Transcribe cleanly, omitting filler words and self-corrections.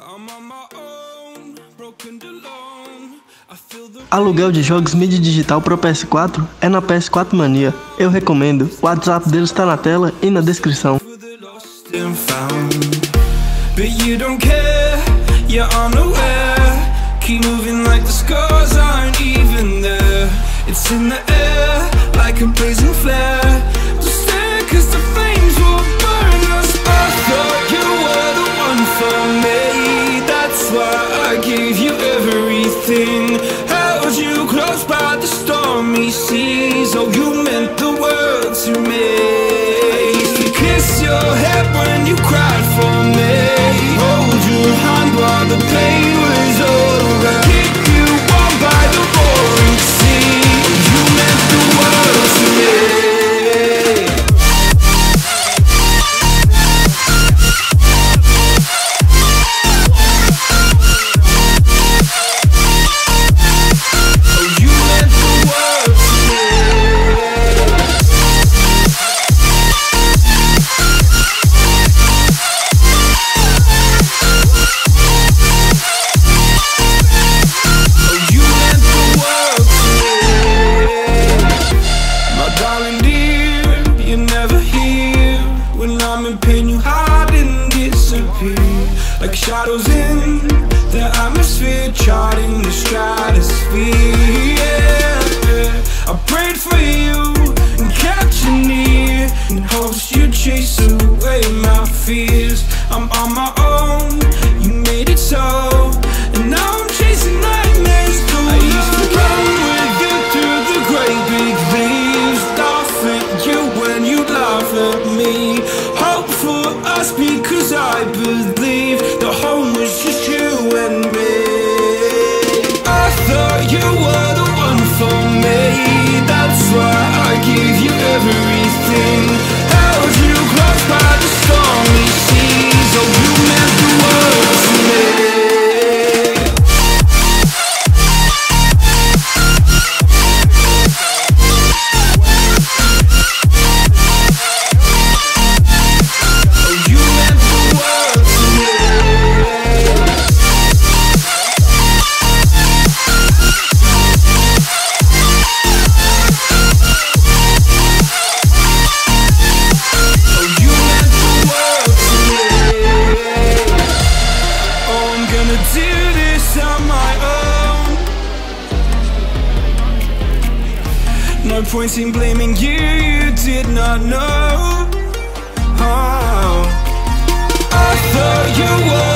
Aluguel de jogos mídia digital para o PS4 é na PS4 Mania. Eu recomendo, o WhatsApp deles está na tela e na descrição. Held you close by the stormy seas. Oh, you meant the world to me. I used to kiss your head when you cried for me. Hold your hand while the pain was over. Keep you warm by the roaring sea. Oh, you meant the world to me. Like shadows in the atmosphere, charting the stratosphere. Yeah. I prayed for you and kept you near in hopes you'd chase away my fears. I'm on my own, you made it so, and now I'm chasing nightmares too. I used to run with you through the great big leaves, laugh at you when you laugh at me. Hope for us because I believe the home was just you and me. I thought you were the one for me. That's why I gave you everything. Held you close by the stormy seas. Oh, you meant the world to me. No point in blaming you, you did not know. Oh, I thought you were